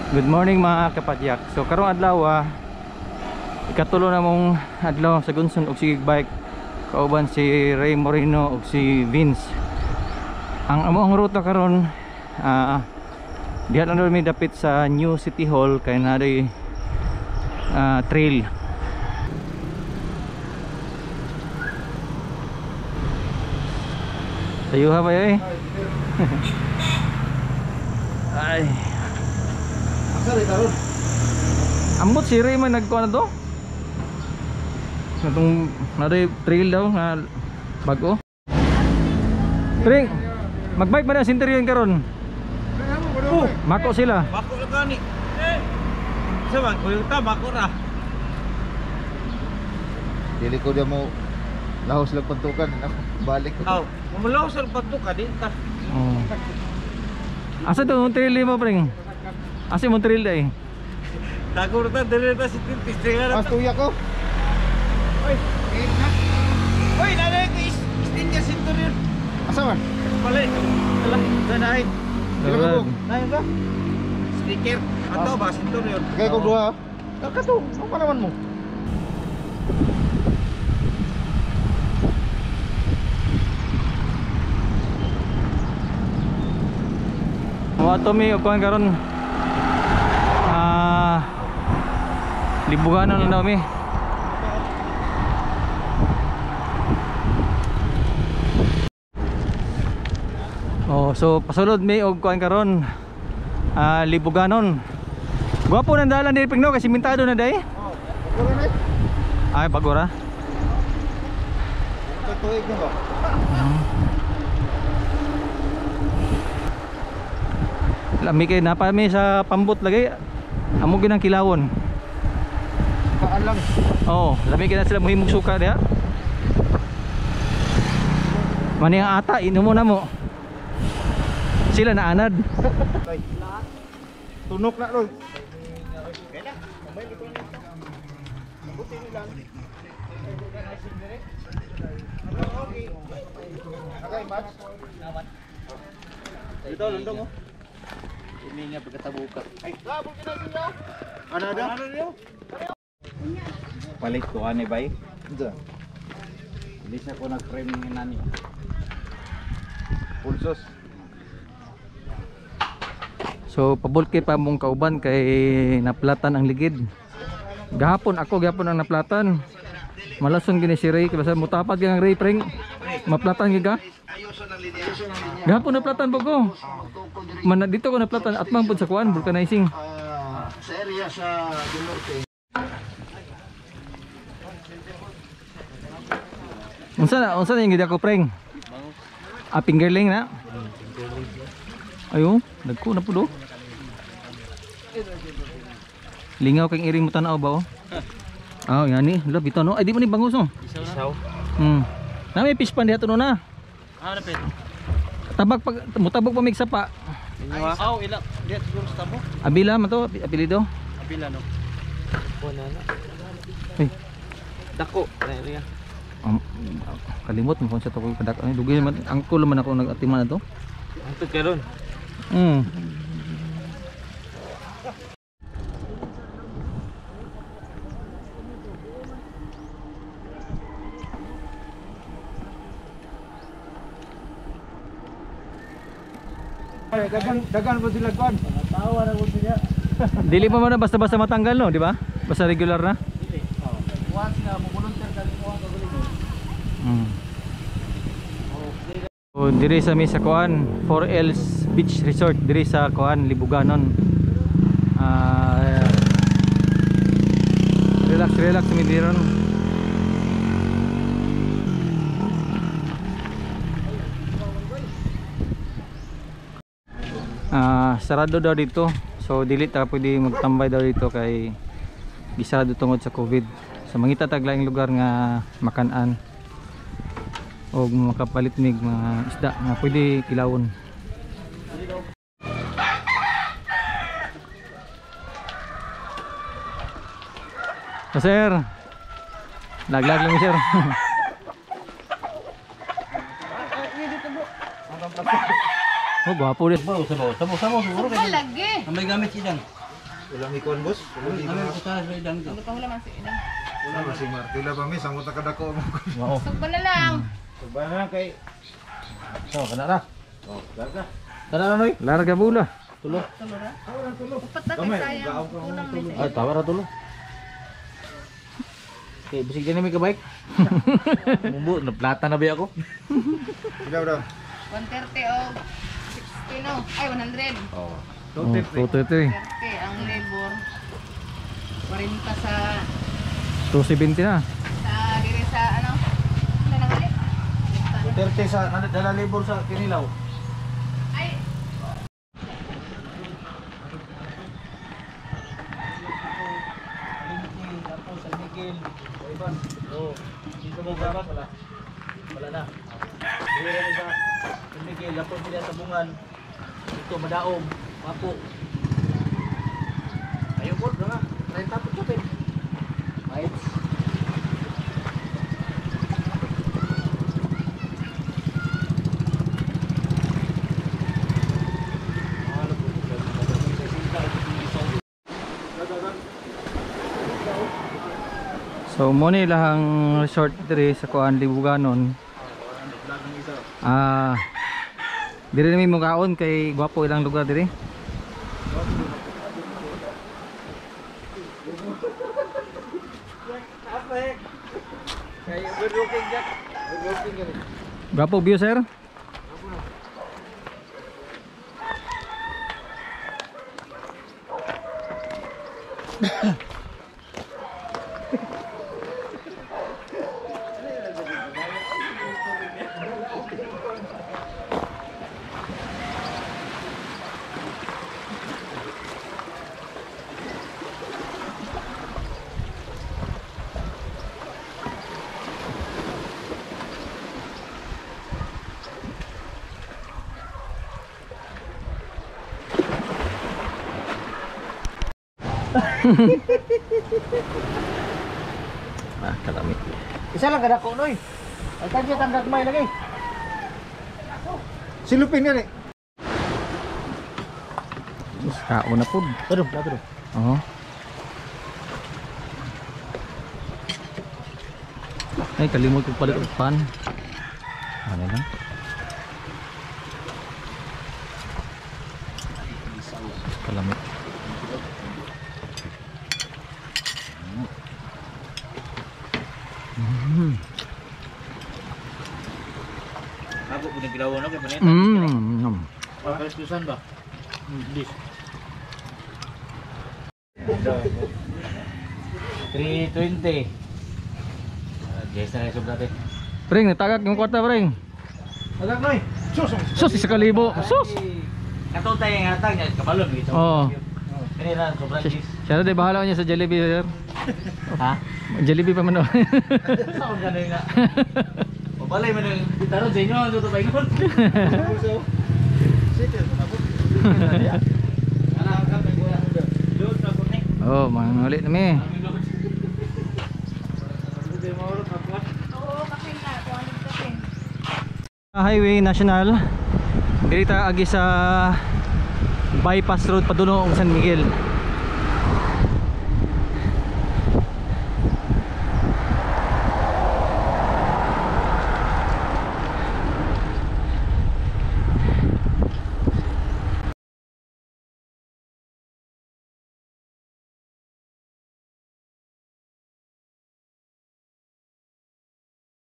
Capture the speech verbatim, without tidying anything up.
Good morning mga kapadyak. So karong adlaw ah, ikatulo na mong adlaw sa Gunson og sige bike. Kauban si Ray Moreno og si Vince. Ang among ruta karon ah, diha lang mi dapit sa New City Hall kay naday ah, trail. Tayo ha ba eh? Ay. Sorry, karon. Ambot si Ray man nagkuha na to. Itong naday trail daw na bago. Ring, magbike ba na sa interior karon? Oh, mako sila. Bako lang gani. Eh. Sama ko yung ta bako ra. Dili ko dia mo lahos lang pantukan, balik ko. Aw, mamulaw sa pagtuka di ta. Oh. Asa to yung trail mo, Pring? Asa yung trail day? Tago ta dire ta si Tintinga Mas ra. tuya ko. Oy, eh na. Oy, nanay ko is istinja sinturin. Asa man? Balik. Ala, danahin. Alright. Nahin ba? Sticker. Ato ba sinturin? Kaya ko duha. Kato, ano naman mo? Wato mi og kuan karon. Ah, libuganan na daw mi. Oh, so pasulod mi og kuan karon. Ah, libuganon. Gwapo nang dalan diri Pingno kasi mintado na day. Oh, puro na. Ay bagora. Tuig na ba? Lami kay napa mi sa pambot lagay. Amo ginang kilawon. Kaan lang. Oh, lami kay na sila muhimong suka diha. Mani ang ata inom mo na mo. Sila na anad. Tunok na ron. Okay, match. Ito nandong mo. Ini nga pagkatabuka. Ay, labog kita siya. Ano ada? Ano niyo? Palit ko ani bay. Ito. Bilis na ko nag-frame ng nani. Pulsos. So pabulki pa mong kauban kay naplatan ang ligid. Gahapon ako gahapon ang naplatan. Malason gini si Ray kasi mutapad gyang Ray Pring. Maplatan giga. Gahapon naplatan po ko. Man dito ko naplatan at man pud sa kuan vulcanizing. Ah, sa area sa Norte. Unsa na unsa na yung gid ako Pring? Ah, fingerling na. Ayo, dagko na pud oh. Lingaw kang iring mo tanaw ba oh? Ah, oh, yan ni. Love ito no. Ay di mo ni bangus no. Isaw. Hmm. Na may fish pan diha no na. Ah, napit. Tabak pag mutabog pa mig sapa. Aw, ila. Diya siguro sa tabo. Abila man to, apelido. Apila no. Wala na. Ay, Dako. Area. um, kalimot mo kung sa to ko kadak ay dugay man angkol man ako nagatiman na to. Antod karon. Hmm. Dagan dagan mo sila kuan. Tawa na mo siya. Dili pa man na basta-basta matanggal no, di ba? Basta regular na. Once na mo volunteer ka mo ang gagawin. Hmm. So, diri sa mi sa kuan, four L's Beach Resort diri sa kuan Libuganon. Ah, relax relax mi diron. Ah, sarado daw dito. So dili ta pwede magtambay daw dito kay bisado tungod sa COVID. Sa mangita taglaing lugar nga makan-an o makapalit mig mga isda nga pwede kilawon. So, sir, laglag lang sir. Oh, gwapo din. Sabaw, sabaw, sabaw, sabaw siguro kay. Lagi. Ang may gamit siya. Ulang ikon boss. Ulang ikon. Ano pa hula man si Idang? Wala ba si Martila ba mi samot ka dako mo. Mao. Sugba na lang. Suba na kay So, kana na. oh, daga. Kana na noy. Larga bula. Tulo. Tulo ra. Wala tulo. Upat na kay Gamay, sayang. gaong ka Kulang tulo. na Ay, siya. tawa ra tulo. Okay, bisig din mi ka bike. Mumbo, na plata na ba ako? Ilaw daw. one thirty o sixty no. Ay one hundred. Oo. Oh, two thirty. thirty ang labor. forty sa two seventy na. sa dire sa ano? Ano nang ulit? thirty sa dala libor sa Kinilaw. Ay, Tapos sa Miguel. Iban. Oh, dito mo gabat wala. Wala na. Dili ra sa San Miguel, tapos sila sa bungan. Dito madaog, mapo. Ayo pod na. Try tapos chupin. Right. So mo ni lahang resort diri sa kuan Libuganon. Ah, diri mi mukaon kay gwapo ilang lugar diri. Kay good looking jack. Good looking gani. Gwapo view sir. Ah, kalami. Isa lang kada ko noy. Ay tagya tandag may lagi. Silupin gani. Kao na pud. Pero, pero. Oo. Ay, kalimot ko pala yung pan. Ano lang? Kalamit. Mm. Ako po nang gilaw no kay panita. Mm. Pagkastusan ba? Dis. three twenty. Yes na sobra te. Pring, natagak yung kwarta, pring. Agak noy. Sus. Sus, isa kalibo. Sus! Katong tay nga hatag niya kabalon gito. Oo. Kani na sobra gis. Siya na din, bahala niya sa Jollibee, sir. Ha? Jollibee pa man daw. Sa on gani nga. O balay man ang taron sa inyo ang tuto pa ingon. Sige, tapos. Ana ka pa kuya. Load na ko ni. Oh, mangulit na mi. oo kasi na two hundred kasi. Highway National. Diri ta agi sa bypass road paduno og San Miguel.